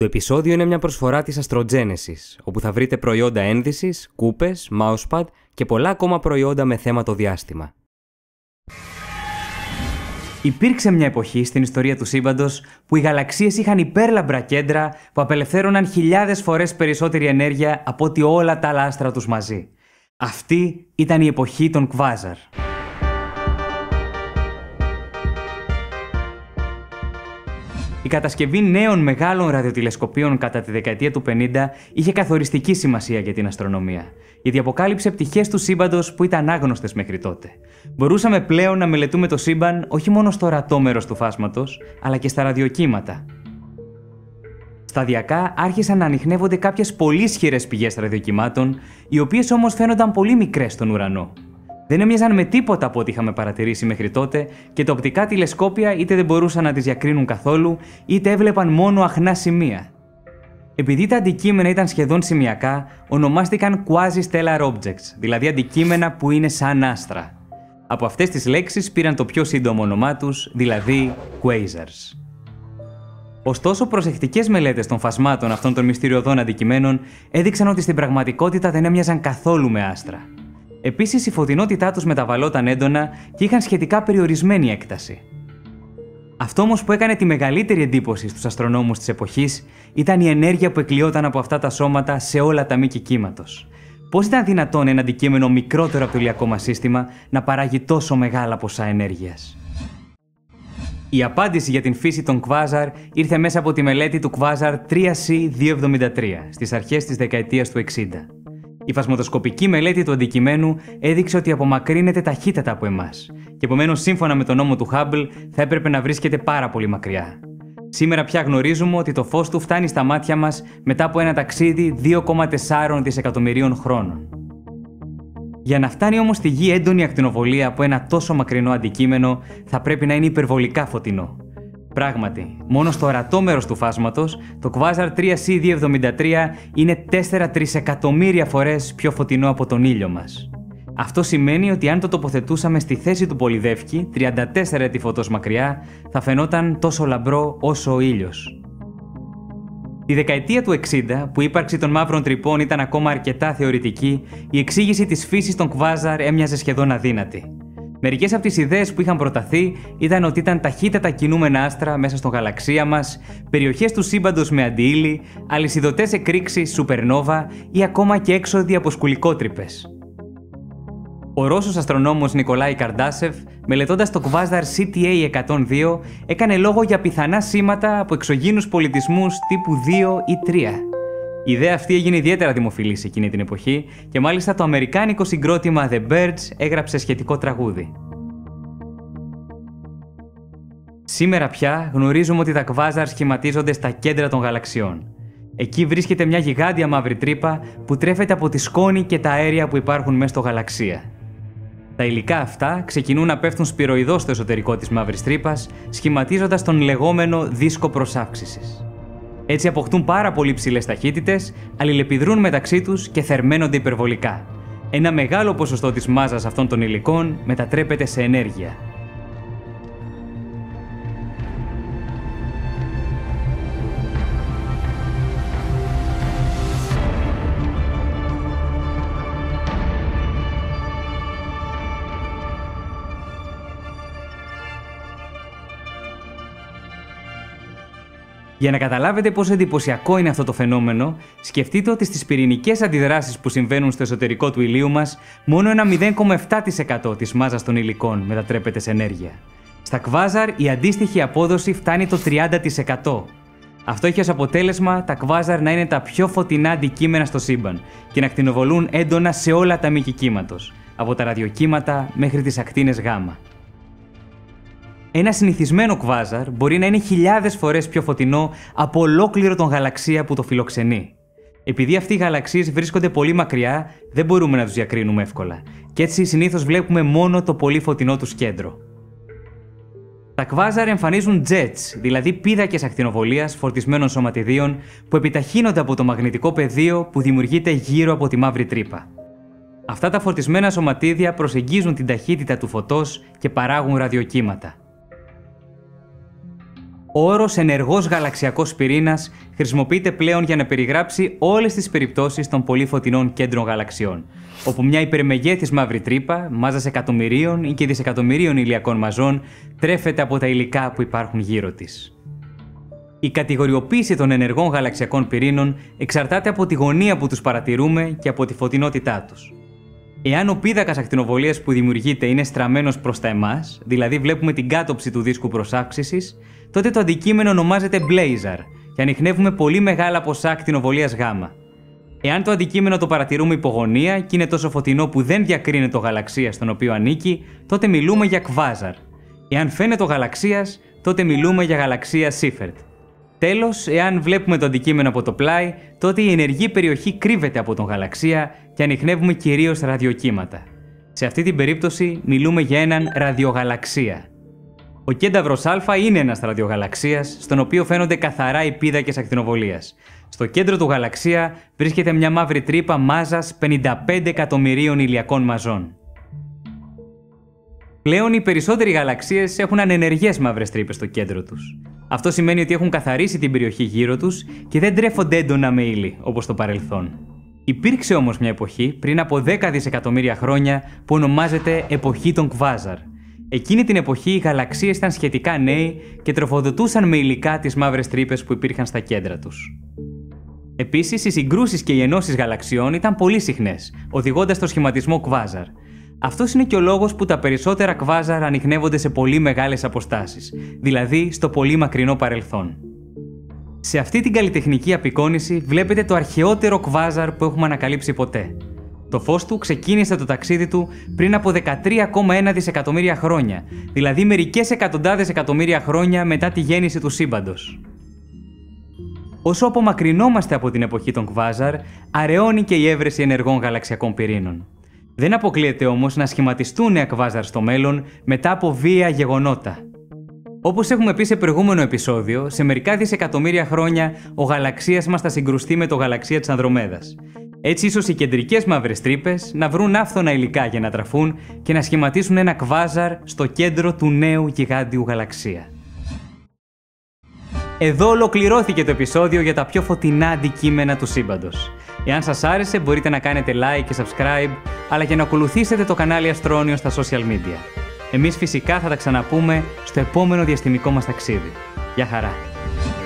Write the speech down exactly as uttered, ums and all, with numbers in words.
Το επεισόδιο είναι μια προσφορά της Astrogenesis, όπου θα βρείτε προϊόντα ένδυσης, κούπες, mousepad και πολλά ακόμα προϊόντα με θέμα το διάστημα. Υπήρξε μια εποχή στην ιστορία του σύμπαντος που οι γαλαξίες είχαν υπέρλαμπρα κέντρα που απελευθέρωναν χιλιάδες φορές περισσότερη ενέργεια από ότι όλα τα άλλα άστρα τους μαζί. Αυτή ήταν η εποχή των Quasar. Η κατασκευή νέων μεγάλων ραδιοτηλεσκοπίων κατά τη δεκαετία του πενήντα είχε καθοριστική σημασία για την αστρονομία, γιατί αποκάλυψε πτυχές του σύμπαντος που ήταν άγνωστες μέχρι τότε. Μπορούσαμε πλέον να μελετούμε το σύμπαν όχι μόνο στο ορατό μέρος του φάσματος, αλλά και στα ραδιοκύματα. Σταδιακά άρχισαν να ανιχνεύονται κάποιες πολύ ισχυρές πηγές ραδιοκυμάτων, οι οποίες όμως φαίνονταν πολύ μικρές στον ουρανό. Δεν έμοιαζαν με τίποτα από ό,τι είχαμε παρατηρήσει μέχρι τότε και τα οπτικά τηλεσκόπια είτε δεν μπορούσαν να τις διακρίνουν καθόλου, είτε έβλεπαν μόνο αχνά σημεία. Επειδή τα αντικείμενα ήταν σχεδόν σημειακά, ονομάστηκαν quasi-stellar objects, δηλαδή αντικείμενα που είναι σαν άστρα. Από αυτές τις λέξεις πήραν το πιο σύντομο όνομά τους, δηλαδή quasars. Ωστόσο, προσεκτικές μελέτες των φασμάτων αυτών των μυστηριωδών αντικειμένων έδειξαν ότι στην πραγματικότητα δεν έμοιαζαν καθόλου με άστρα. Επίσης, η φωτεινότητά τους μεταβαλλόταν έντονα και είχαν σχετικά περιορισμένη έκταση. Αυτό όμως που έκανε τη μεγαλύτερη εντύπωση στους αστρονόμους της εποχής ήταν η ενέργεια που εκλειόταν από αυτά τα σώματα σε όλα τα μήκη κύματος. Πώς ήταν δυνατόν ένα αντικείμενο μικρότερο από το ηλιακό μας σύστημα να παράγει τόσο μεγάλα ποσά ενέργειας? Η απάντηση για την φύση των Quasar ήρθε μέσα από τη μελέτη του Quasar τρία σι διακόσια εβδομήντα τρία στις αρχές της δεκαετίας του εξήντα. Η φασμοδοσκοπική μελέτη του αντικειμένου έδειξε ότι απομακρύνεται ταχύτατα από εμάς και επομένως σύμφωνα με τον νόμο του Hubble θα έπρεπε να βρίσκεται πάρα πολύ μακριά. Σήμερα πια γνωρίζουμε ότι το φως του φτάνει στα μάτια μας μετά από ένα ταξίδι δύο κόμμα τέσσερα δισεκατομμυρίων χρόνων. Για να φτάνει όμως στη Γη έντονη ακτινοβολία από ένα τόσο μακρινό αντικείμενο θα πρέπει να είναι υπερβολικά φωτεινό. Πράγματι, μόνο στο ορατό μέρος του φάσματος, το Quasar τρία σι διακόσια εβδομήντα τρία είναι τέσσερα τρισεκατομμύρια φορές πιο φωτεινό από τον ήλιο μας. Αυτό σημαίνει ότι αν το τοποθετούσαμε στη θέση του Πολυδεύκη, τριάντα τέσσερα έτη φωτός μακριά, θα φαινόταν τόσο λαμπρό όσο ο ήλιος. Τη δεκαετία του εξήντα, που η ύπαρξη των μαύρων τρυπών ήταν ακόμα αρκετά θεωρητική, η εξήγηση της φύσης των Quasar έμοιαζε σχεδόν αδύνατη. Μερικές από τις ιδέες που είχαν προταθεί ήταν ότι ήταν ταχύτατα κινούμενα άστρα μέσα στον γαλαξία μας, περιοχές του σύμπαντος με αντιήλοι, αλυσιδωτές εκρήξεις σουπερνόβα ή ακόμα και έξοδοι από σκουλικότρυπες. Ο Ρώσος αστρονόμος Νικολάη Καρντάσεφ, μελετώντας το Quasar σι τι έι εκατόν δύο, έκανε λόγο για πιθανά σήματα από εξωγήινους πολιτισμούς τύπου δύο ή τρία. Η ιδέα αυτή έγινε ιδιαίτερα δημοφιλής εκείνη την εποχή και μάλιστα το αμερικάνικο συγκρότημα The Byrds έγραψε σχετικό τραγούδι. Σήμερα πια γνωρίζουμε ότι τα Quasar σχηματίζονται στα κέντρα των γαλαξιών. Εκεί βρίσκεται μια γιγάντια μαύρη τρύπα που τρέφεται από τη σκόνη και τα αέρια που υπάρχουν μέσα στο γαλαξία. Τα υλικά αυτά ξεκινούν να πέφτουν σπυροειδώς στο εσωτερικό της μαύρης τρύπας, σχηματίζοντας τον λεγόμενο δίσκο προσάυξησης. Έτσι αποκτούν πάρα πολύ ψηλές ταχύτητες, αλληλεπιδρούν μεταξύ τους και θερμαίνονται υπερβολικά. Ένα μεγάλο ποσοστό της μάζας αυτών των υλικών μετατρέπεται σε ενέργεια. Για να καταλάβετε πόσο εντυπωσιακό είναι αυτό το φαινόμενο, σκεφτείτε ότι στις πυρηνικές αντιδράσεις που συμβαίνουν στο εσωτερικό του ηλίου μας, μόνο ένα μηδέν κόμμα επτά τοις εκατό της μάζας των υλικών μετατρέπεται σε ενέργεια. Στα Quasar η αντίστοιχη απόδοση φτάνει το τριάντα τοις εκατό. Αυτό έχει ως αποτέλεσμα τα Quasar να είναι τα πιο φωτεινά αντικείμενα στο σύμπαν και να ακτινοβολούν έντονα σε όλα τα μήκη κύματος, από τα ραδιοκύματα μέχρι τις ακτίνες γάμα. Ένα συνηθισμένο Quasar μπορεί να είναι χιλιάδες φορές πιο φωτεινό από ολόκληρο τον γαλαξία που το φιλοξενεί. Επειδή αυτοί οι γαλαξίες βρίσκονται πολύ μακριά, δεν μπορούμε να τους διακρίνουμε εύκολα, και έτσι συνήθως βλέπουμε μόνο το πολύ φωτεινό τους κέντρο. Τα Quasar εμφανίζουν jets, δηλαδή πίδακες ακτινοβολίας φορτισμένων σωματιδίων που επιταχύνονται από το μαγνητικό πεδίο που δημιουργείται γύρω από τη μαύρη τρύπα. Αυτά τα φορτισμένα σωματίδια προσεγγίζουν την ταχύτητα του φωτός και παράγουν ραδιοκύματα. Ο όρος ενεργός γαλαξιακός πυρήνας χρησιμοποιείται πλέον για να περιγράψει όλες τις περιπτώσεις των πολύ φωτεινών κέντρων γαλαξιών, όπου μια υπερμεγέθης μαύρη τρύπα, μάζας εκατομμυρίων ή και δισεκατομμυρίων ηλιακών μαζών, τρέφεται από τα υλικά που υπάρχουν γύρω της. Η κατηγοριοποίηση των ενεργών γαλαξιακών πυρήνων εξαρτάται από τη γωνία που τους παρατηρούμε και από τη φωτεινότητά τους. Εάν ο πίδακας ακτινοβολίας που δημιουργείται είναι στραμμένος προς τα εμάς, δηλαδή βλέπουμε την κάτωψη του δίσκου προς αύξησης, τότε το αντικείμενο ονομάζεται blazar και ανιχνεύουμε πολύ μεγάλα ποσά ακτινοβολίας γ. Εάν το αντικείμενο το παρατηρούμε υπογωνία και είναι τόσο φωτεινό που δεν διακρίνεται το γαλαξία στον οποίο ανήκει, τότε μιλούμε για κβάζαρ. Εάν φαίνεται ο γαλαξίας, τότε μιλούμε για γαλαξία Σίφερτ. Τέλος, εάν βλέπουμε το αντικείμενο από το πλάι, τότε η ενεργή περιοχή κρύβεται από τον γαλαξία και ανιχνεύουμε κυρίως ραδιοκύματα. Σε αυτή την περίπτωση μιλούμε για έναν ραδιογαλαξία. Ο κένταυρος Α είναι ένας ραδιογαλαξίας, στον οποίο φαίνονται καθαρά οι πίδακες ακτινοβολίας. Στο κέντρο του γαλαξία βρίσκεται μια μαύρη τρύπα μάζας πενήντα πέντε εκατομμυρίων ηλιακών μαζών. Πλέον οι περισσότεροι γαλαξίες έχουν ανενεργές μαύρες τρύπες στο κέντρο τους. Αυτό σημαίνει ότι έχουν καθαρίσει την περιοχή γύρω τους και δεν τρέφονται έντονα με ύλη, όπως στο παρελθόν. Υπήρξε όμως μια εποχή, πριν από δέκα δισεκατομμύρια χρόνια, που ονομάζεται εποχή των κβάζαρ. Εκείνη την εποχή οι γαλαξίες ήταν σχετικά νέοι και τροφοδοτούσαν με υλικά τις μαύρες τρύπες που υπήρχαν στα κέντρα τους. Επίσης, οι συγκρούσεις και οι ενώσεις γαλαξιών ήταν πολύ συχνές, οδηγώντας στο σχηματισμό κβάζαρ. Αυτός είναι και ο λόγος που τα περισσότερα κβάζαρ ανιχνεύονται σε πολύ μεγάλες αποστάσεις, δηλαδή στο πολύ μακρινό παρελθόν. Σε αυτή την καλλιτεχνική απεικόνηση βλέπετε το αρχαιότερο κβάζαρ που έχουμε ανακαλύψει ποτέ. Το φως του ξεκίνησε το ταξίδι του πριν από δεκατρία κόμμα ένα δισεκατομμύρια χρόνια, δηλαδή μερικές εκατοντάδες εκατομμύρια χρόνια μετά τη γέννηση του σύμπαντος. Όσο απομακρυνόμαστε από την εποχή των κβάζαρ, αραιώνει και η έβρεση ενεργών γαλαξιακών πυρήνων. Δεν αποκλείεται όμως να σχηματιστούν νέα κβάζαρ στο μέλλον μετά από βία γεγονότα. Όπως έχουμε πει σε προηγούμενο επεισόδιο, σε μερικά δισεκατομμύρια χρόνια ο γαλαξίας μας θα συγκρουστεί με το γαλαξία της Ανδρομέδας. Έτσι, ίσως οι κεντρικές μαύρες τρύπες να βρουν άφθονα υλικά για να τραφούν και να σχηματίσουν ένα κβάζαρ στο κέντρο του νέου γιγάντιου γαλαξία. Εδώ ολοκληρώθηκε το επεισόδιο για τα πιο φωτεινά αντικείμενα του σύμπαντος. Εάν σας άρεσε, μπορείτε να κάνετε like και subscribe, αλλά και να ακολουθήσετε το κανάλι Αστρόνιο στα social media. Εμείς φυσικά θα τα ξαναπούμε στο επόμενο διαστημικό μας ταξίδι. Γεια χαρά!